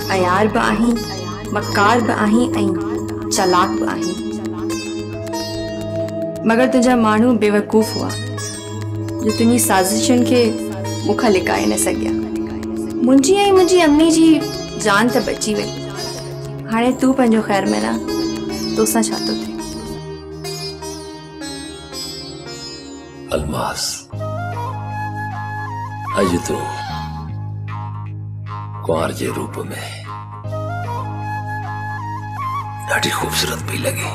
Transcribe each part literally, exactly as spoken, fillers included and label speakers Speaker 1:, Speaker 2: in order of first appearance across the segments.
Speaker 1: अयार बि आहीं, मकार बि आहीं ऐं चालाक बि आहीं। मगर तुंहिंजा माण्हू बेवकूफ़ हुआ जो तुंहिंजी साज़िशुनि खे मूंखां लिकाए न सघिया। मुंहिंजी ऐं मुंहिंजी अम्मी जी जान त बची वई। हाणे तूं पंहिंजो ख़ैर में न, तोसां छा थो थिए?
Speaker 2: अलमास, अज तो कुंवर जे रूप में ॾाढी खूबसूरत पई लगे।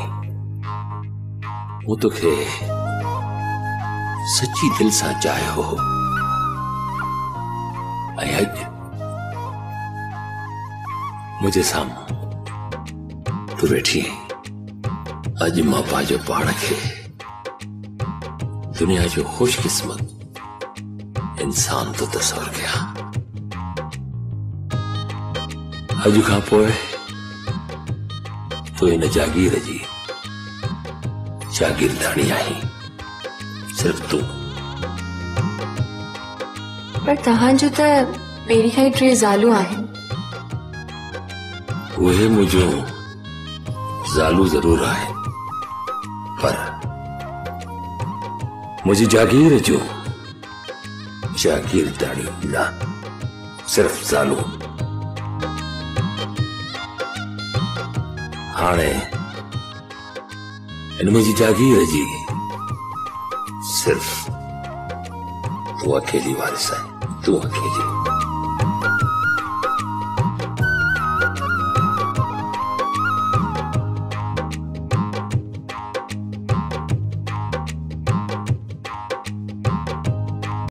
Speaker 2: वो तोखे सच्ची दिल सां चाहियो हो ऐं अज मुझे साम्हूं तू वेठी। अज मां पंहिंजो पाण खे दुनिया जो खुशकिस्मत इंसान तो तस्वर कया। अज खां पोइ तो इन जागीर जी जागीरदानी आई, सिर्फ तू।
Speaker 1: पर तहांजो त पहिरीं खां ई टे ज़ालूं आहिनि।
Speaker 2: उहे मुझो ज़ालू जरूर आहिनि, पर मुझे जागीर जो जागीरदानी न, सिर्फ ज़ालू। हाणे इन मुझी जागीर जी सिर्फ तू अकेली वारिस है, तू अकेली।